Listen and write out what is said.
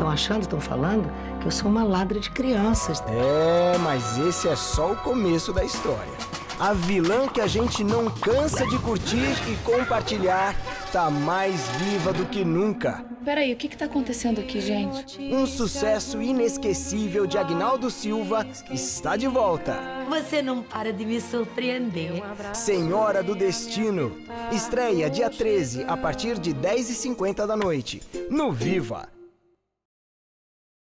estão achando, estão falando que eu sou uma ladra de crianças. É, mas esse é só o começo da história. A vilã que a gente não cansa de curtir e compartilhar tá mais viva do que nunca. Peraí, o que tá acontecendo aqui, gente? Um sucesso inesquecível de Agnaldo Silva está de volta. Você não para de me surpreender. Senhora do Destino. Estreia dia 13, a partir de 10h50 da noite. No Viva!